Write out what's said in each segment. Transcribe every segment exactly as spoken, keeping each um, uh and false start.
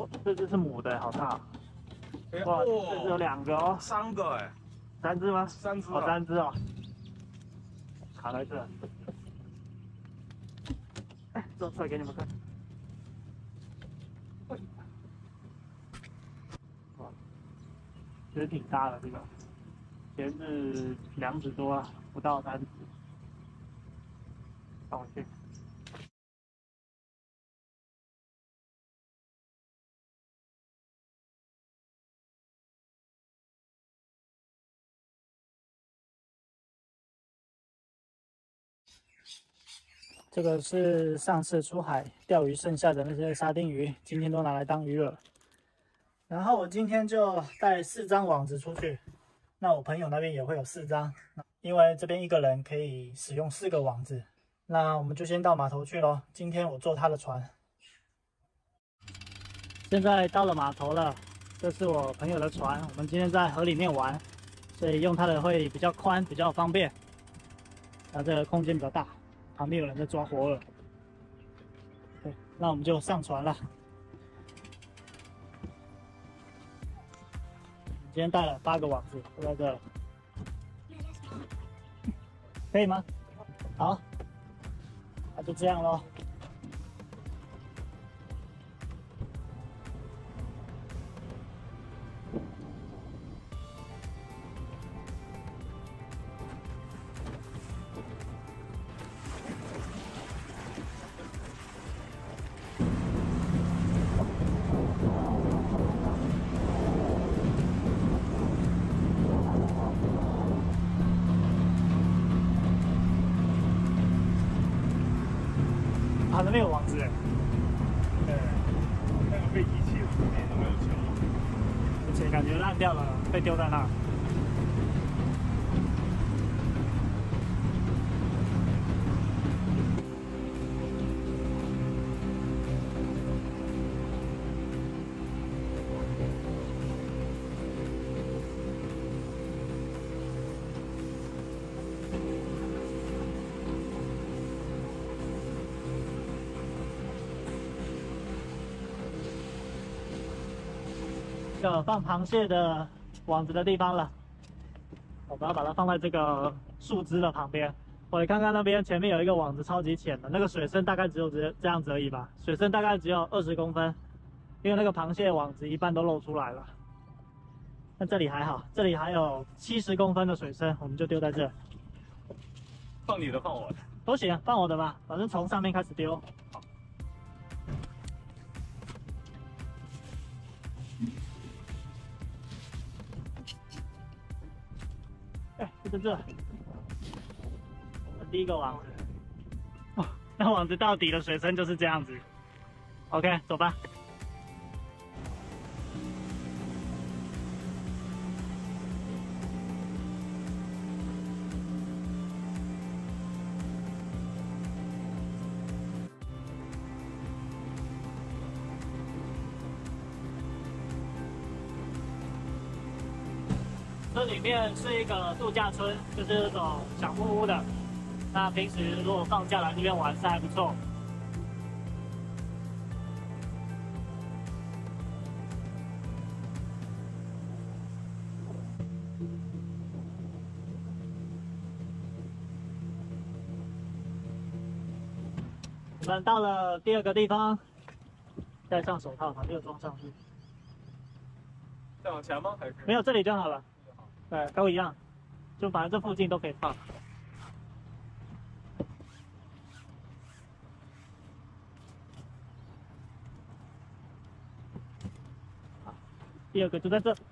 这只是母的，好大。 哎哇， 哦这只有两个哦， 三个哎， 三只吗？ 三只、 哦， 啊， 三只哦，卡在这。哎，做出来给你们看。哇，其实挺大的这个，前是两指多啊，不到三指。放回去。这个是上次出海钓鱼剩下的那些沙丁鱼，今天都拿来当鱼饵。然后我今天就带四张网子出去，那我朋友那边也会有四张，因为这边一个人可以使用四个网子。那我们就先到码头去咯，今天我坐他的船。现在到了码头了，这是我朋友的船，我们今天在河里面玩，所以用它的会比较宽，比较方便。它这个空间比较大，旁边有人在抓活饵。对，那我们就上船了。今天带了八个网子，都在这了，可以吗？好，那就这样咯。啊，那边有网子哎。 对，那个被遗弃了，里面都没有球， 而且感觉烂掉了，被丢在那。这个放螃蟹的网子的地方了，我们要把它放在这个树枝的旁边。我看看那边前面有一个网子超级浅的，那个水深大概只有这这样子而已吧，水深大概只有二十公分，因为那个螃蟹网子一半都露出来了。那这里还好，这里还有七十公分的水深，我们就丢在这。 放你的，放我的， 都行，放我的吧，反正从上面开始丢。好。哎，就在这。第一个网子，哦，那网子到底的水深就是这样子。OK， 走吧。这里面是一个度假村，就是那种小木屋的。那平时如果放假来这边玩是还不错。我们到了第二个地方，戴上手套，把这个装上去。 再往前吗？还是没有，这里就好了。对，都一样，就反正这附近都可以放。好，第二个就在这。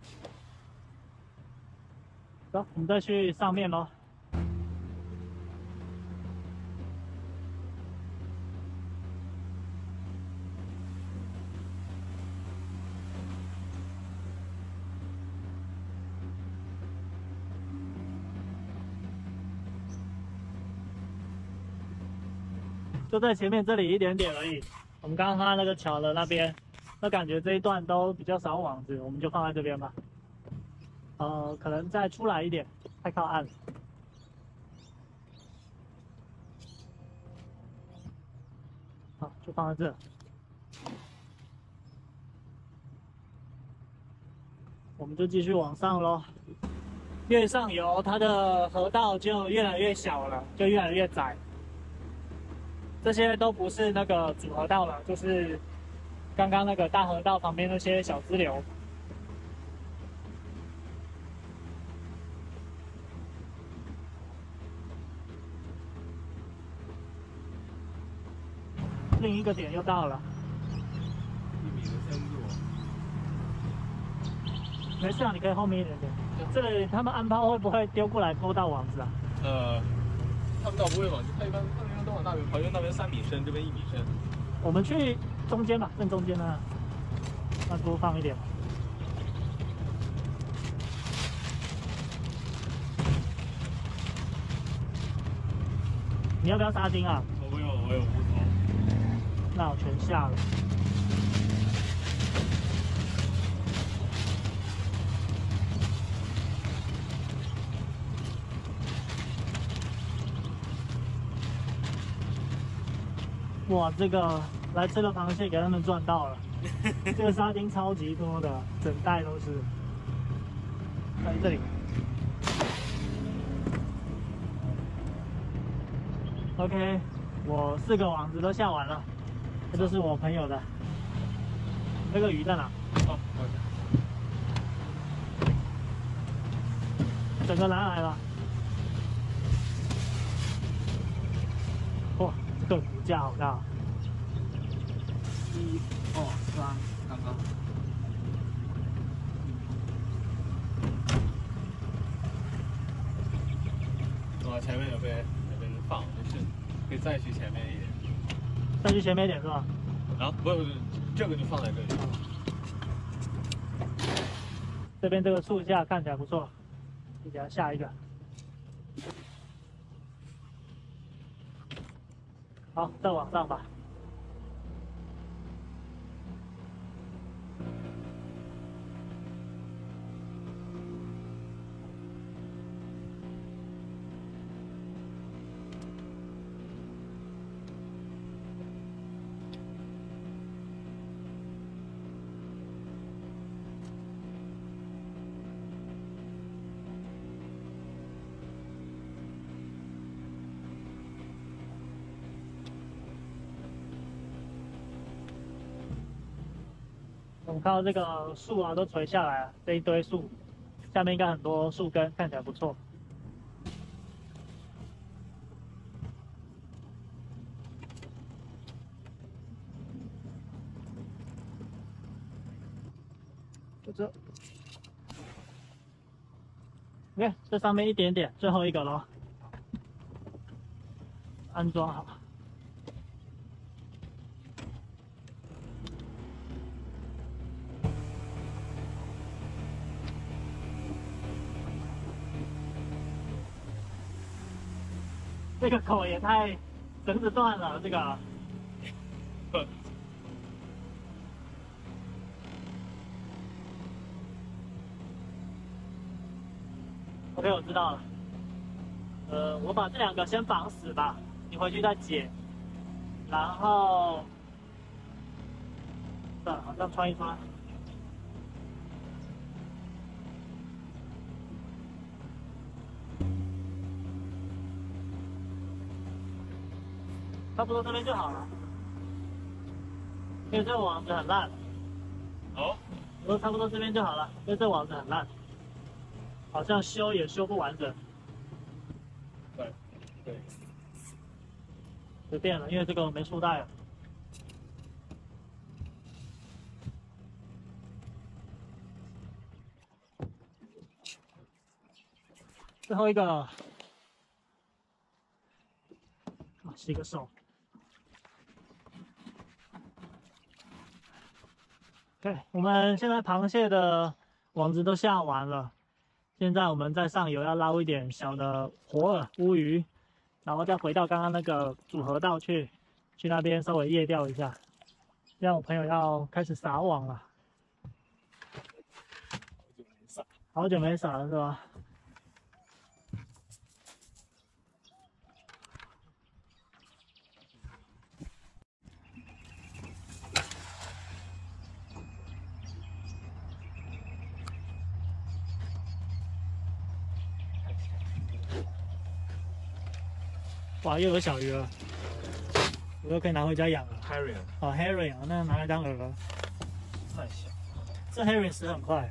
走，我们再去上面咯。就在前面这里一点点而已。我们刚刚放在那个桥的那边，那感觉这一段都比较少网子，我们就放在这边吧。呃，可能再出来一点，太靠岸了。好，就放在这。 我们就继续往上咯。越上游，它的河道就越来越小了，就越来越窄。这些都不是那个主河道了，就是刚刚那个大河道旁边那些小支流。另一个点又到了， 一米的深度。 没事啊，你可以后面一点点。这里他们安抛会不会丢过来勾到网子啊？ 呃，他们倒不会往，他一般他们一般都往那边跑，因为那边三米深，这边一米深。 我们去中间吧，正中间呢，那多放一点。你要不要沙丁啊？ 我有，我有木头。 那我全下了。哇，这个来吃了螃蟹，给他们赚到了。这个沙丁超级多的，整袋都是。在这里。OK， 我四个网子都下完了，这就是我朋友的。那个鱼在哪？ 哦， 整个拿来了。哇，这个骨架好大。 一、二、三，刚刚。哦，前面有被有被人放，就是可以再去前面一点。 再去前面一点是吧？ 啊，不是不是，这个就放在这里。 这边这个树架看起来不错，就给它下一个。好，再往上吧。我们看到这个树啊，都垂下来了，这一堆树，下面应该很多树根，看起来不错。就这，你看这上面一点点，最后一个咯，安装好。这个口也太绳子断了，这个。OK， 我知道了。呃，我把这两个先绑死吧，你回去再解。然后，算了，好像穿一穿。差不多这边就好了，因为这个网子很烂。 哦， 我说差不多这边就好了，因为这网子很烂，好像修也修不完整。 对，对， 随便了，因为这个没束带了。最后一个，啊，洗个手。OK， 我们现在螃蟹的网子都下完了，现在我们在上游要捞一点小的活饵、乌鱼，然后再回到刚刚那个主河道去，去那边稍微夜钓一下。现在我朋友要开始撒网了，好久没撒了是吧？ 哇，又有小鱼了，我又可以拿回家养了。 Herring， 哦 ，herring 啊，那拿来当饵。 太小。 这 herring 死很快。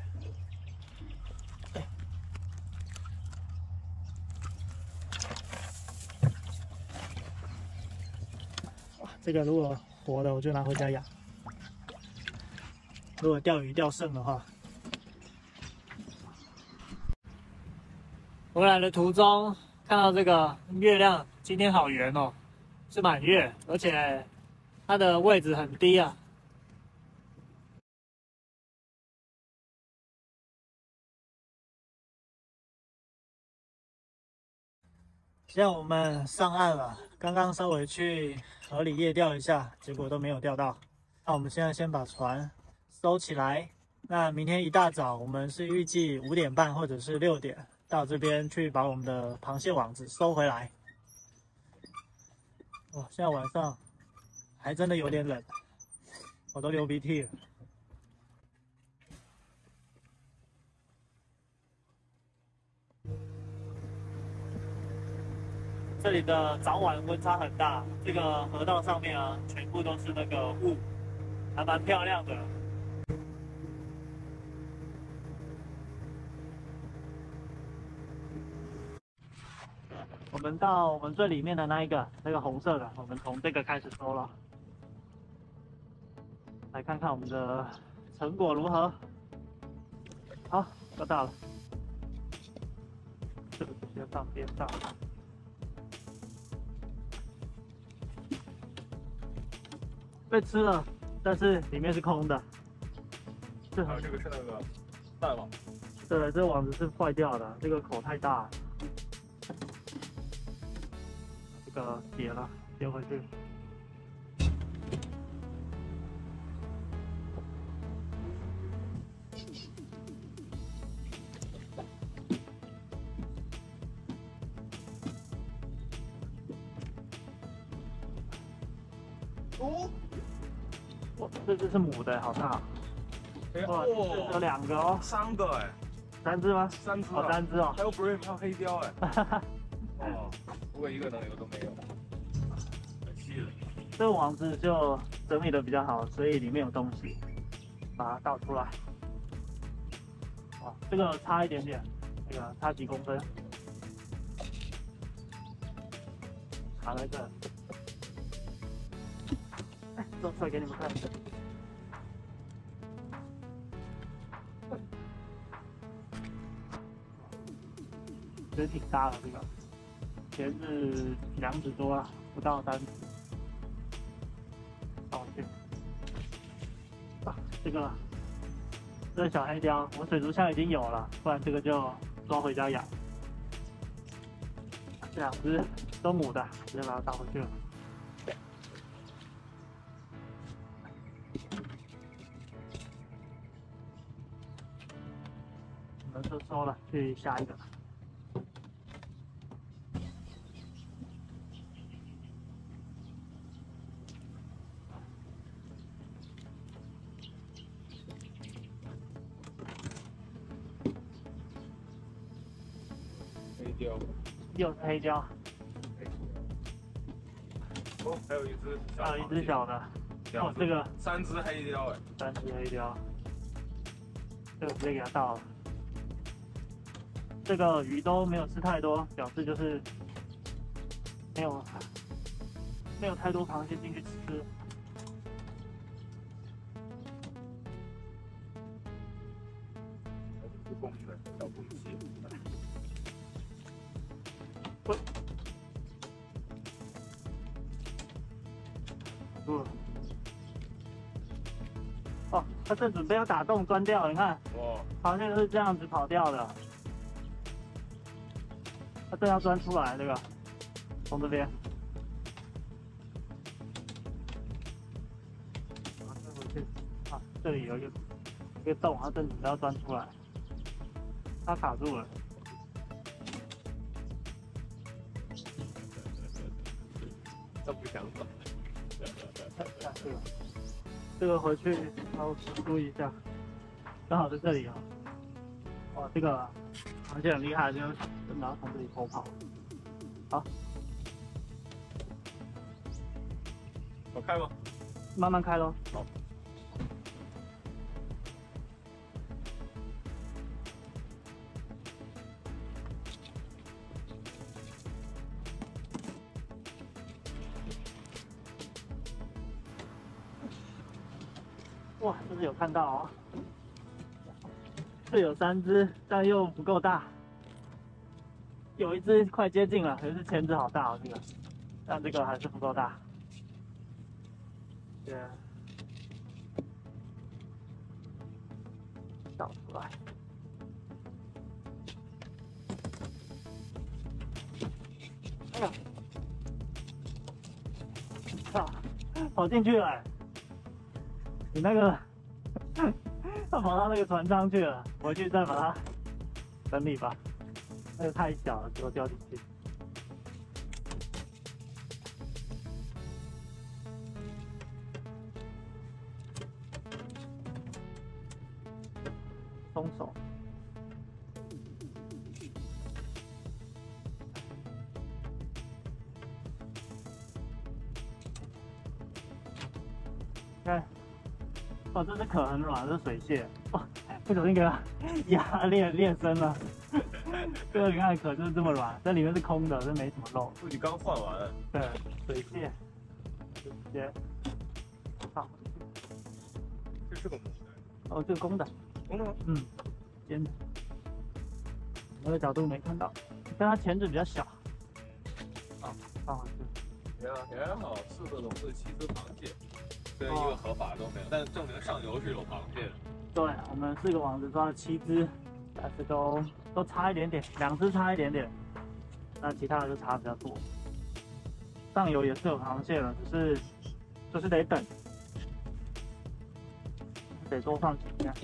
哇，这个如果活的，我就拿回家养。如果钓鱼钓剩的话，回来的途中看到这个月亮，今天好圆哦，是满月，而且它的位置很低啊。现在我们上岸了，刚刚稍微去河里夜钓一下，结果都没有钓到。那我们现在先把船收起来。那明天一大早，我们是预计五点半或者是六点到这边去把我们的螃蟹网子收回来。哇，现在晚上还真的有点冷，我都流鼻涕了。这里的早晚温差很大，这个河道上面啊，全部都是那个雾，还蛮漂亮的。我们到我们最里面的那一个，那个红色的，我们从这个开始收了。来看看我们的成果如何。好，钓到了，这个直接放边上。被吃了，但是里面是空的。这还有这个是那个淡网。 对，这个网子是坏掉的，这个口太大了。这个解了，丢回去。 哦， 哇，这只是母的，好大。 哎哇，这有两个哦。 三个哎。 三只吗？ 三只。 哦，三只哦。 还有 brim， 还有黑鲷哎。哦，不过一个能有都没有。可惜了。 这个网子就整理的比较好，所以里面有东西，把它倒出来。哇，这个差一点点，这个差几公分，卡在这。哎，做出来给你们看。觉得挺大的这个，前是两指多啊，不到三指。好，去。啊，这个这个小黑鲷，我水族箱已经有了，不然这个就抓回家养。这两只都母的，直接把它倒回去了。我们就收了，去下一个。 黑鲷， 又是黑鲷。 哦，还有一只小， 还有一只小的。哦，这个三只黑鲷哎， 三只黑鲷，这个直接给它倒了。这个鱼都没有吃太多，表示就是没有没有太多螃蟹进去吃。 是公园小公蟹。 不，嗯，哦，它正准备要打洞钻掉，你看， 哇， 螃蟹是这样子跑掉的。它正要钻出来，这个从这边，然后再回去，啊，这里有一个一个洞，它正准备要钻出来，它卡住了。 这不想走。 下去了，这个回去要注意一下，刚好在这里啊。哇，这个螃蟹很厉害，就真的要从这里偷跑。好， 我开吗？ 慢慢开咯。 好。 哇，这是有看到哦，这有三只，但又不够大。有一只快接近了，有一只钳子好大哦，这个，但这个还是不够大。对，倒出来。哎呀，操，跑进去了。你那个，它跑到那个船舱去了，回去再把它整理吧。那个太小了，结果掉进去。松手。看，哦，这只壳很软，这是水蟹。哇，不小心给它压裂裂身了。这个你看壳就是这么软，这里面是空的，这没什么肉。 你刚换完。 对，水蟹，直接放。 这是个母的。 哦，这个公的。 公的吗？ 嗯，尖的。那个角度没看到，但它钳子比较小。好，放回去。 也也好，四个笼子七只螃蟹，跟一个合法都没有，但证明上游是有螃蟹的。 对，我们四个网子抓了七只，但是都都差一点点，两只差一点点，那其他的就差比较多。上游也是有螃蟹了，只是就是得等，得多放几天。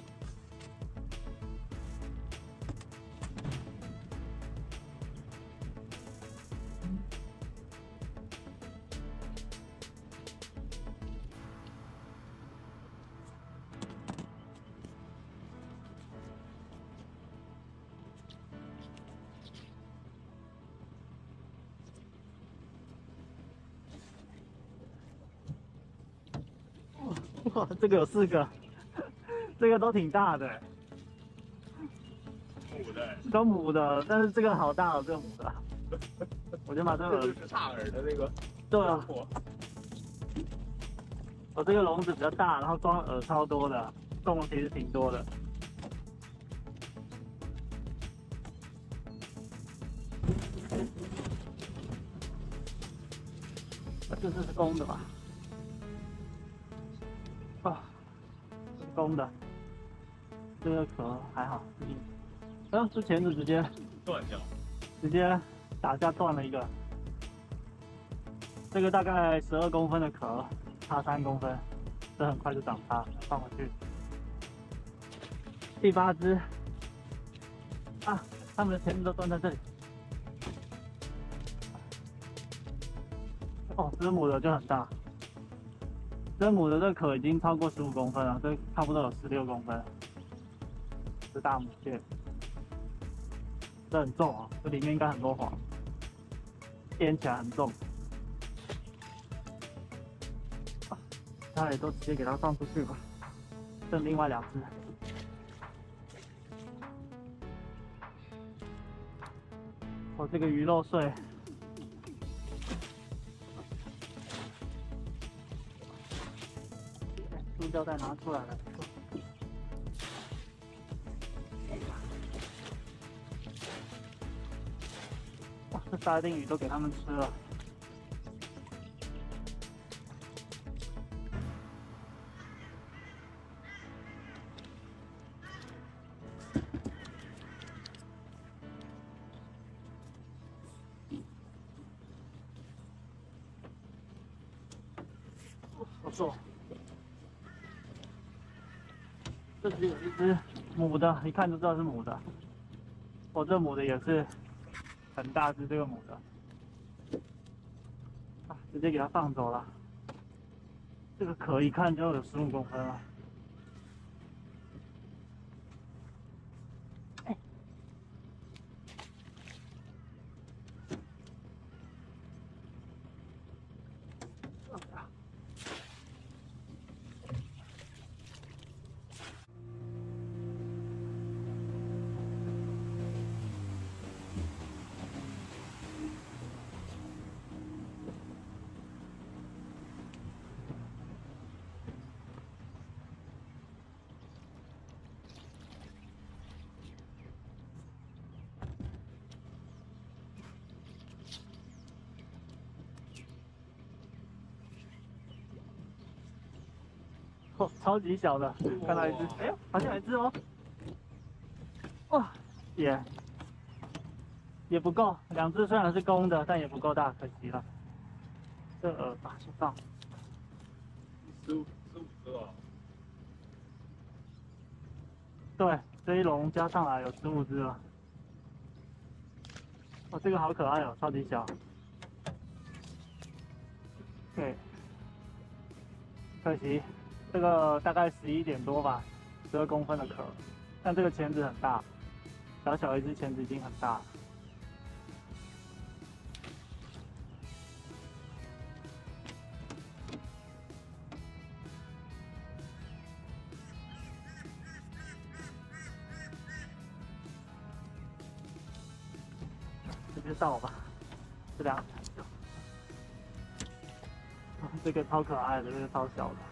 哇，这个有四个，这个都挺大的， 母的， 都母的，但是这个好大哦，这个母的，我就把这个这就是大耳的那个。 对啊，我这个笼子比较大，然后装饵超多的，洞其实挺多的。这只是公的吧？啊，是公的，这个壳还好。嗯，这钳子直接断掉， 直接打架断了一个。这个大概十二公分的壳，差三公分，这很快就长大，放回去。第八只，啊，它们的钳子都断在这里。哦，这母的就很大，这母的这壳已经超过十五公分了，这差不多有十六公分。这大母蟹，这很重啊，这里面应该很多黄，掂起来很重。那也都直接给它放出去吧，剩另外两只。我、哦、这个鱼肉碎。塑胶袋拿出来了。哇，这沙丁鱼都给他们吃了。好重。这只有一只母的，一看就知道是母的。我、哦、这母的也是很大只，这个母的，啊，直接给它放走了。这个壳一看就有十五公分了。哎， 哦，超级小的，看到一只，哎呦，好像有一只哦。哇，也也不够，两只虽然是公的，但也不够大，可惜了。这饵把先放。 十五十五只哦。 对，这一笼加上来有十五只了。哇，这个好可爱哦，超级小。对，可惜这个大概十一点多吧，十二公分的壳，但这个钳子很大，小小一只钳子已经很大了。直接倒吧，这两个才小。这个超可爱的，这个超小的。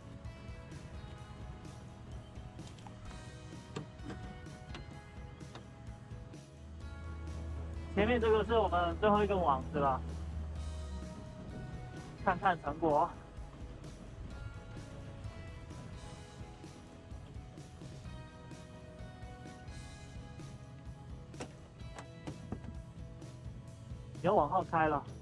前面这个是我们最后一个网子了，看看成果。有往后开了，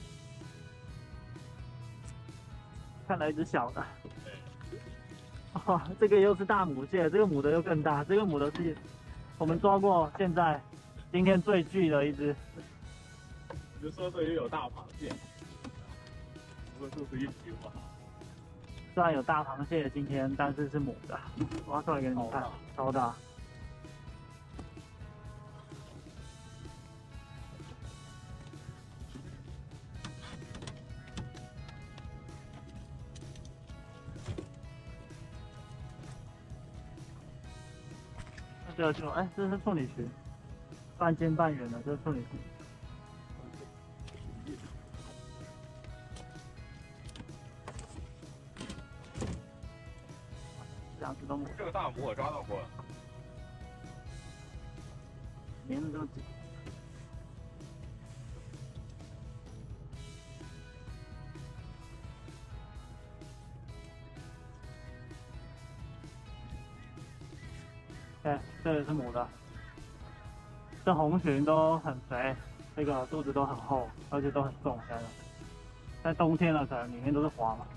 看来一只小的。哇、哦，这个又是大母蟹，这个母的又更大，这个母的是我们抓过现在今天最巨的一只。 你就说这里有大螃蟹，不过就是一皮吧。 虽然有大螃蟹今天，但是是母的，我要出来给你们看，超大。这个就哎，这是处女裙，半尖半圆的，这是处女裙。两只都母。 这个大母我抓到过了， 名字都紧。哎，这也是母的。这红鲟都很肥，这个肚子都很厚，而且都很重。现在，在冬天了，可能里面都是滑嘛。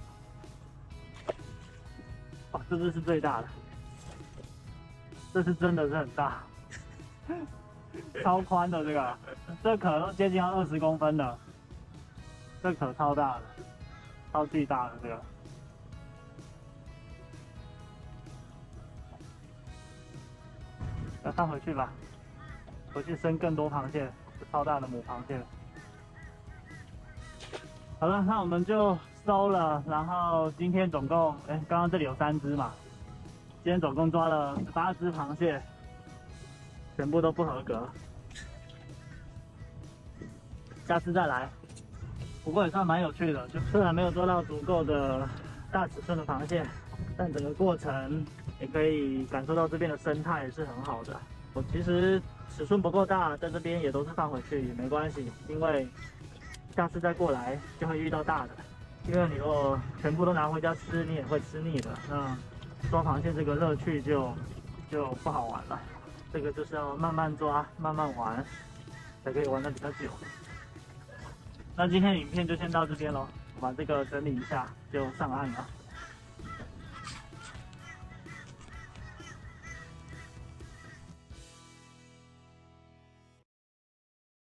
哇，这只是最大的，这是真的是很大，超宽的这个，这壳都接近要二十公分的，这壳超大的，超巨大的这个。要放回去吧，回去生更多螃蟹，超大的母螃蟹。好了，那我们就收了，然后今天总共，哎，刚刚这里有三只嘛，今天总共抓了十八只螃蟹，全部都不合格，下次再来。不过也算蛮有趣的，就虽然没有抓到足够的大尺寸的螃蟹，但整个过程也可以感受到这边的生态是很好的。我其实尺寸不够大，在这边也都是放回去也没关系，因为下次再过来就会遇到大的。因为你如果全部都拿回家吃，你也会吃腻的。那抓螃蟹这个乐趣就就不好玩了。这个就是要慢慢抓，慢慢玩，才可以玩得比较久。那今天影片就先到这边咯，我把这个整理一下就上岸了。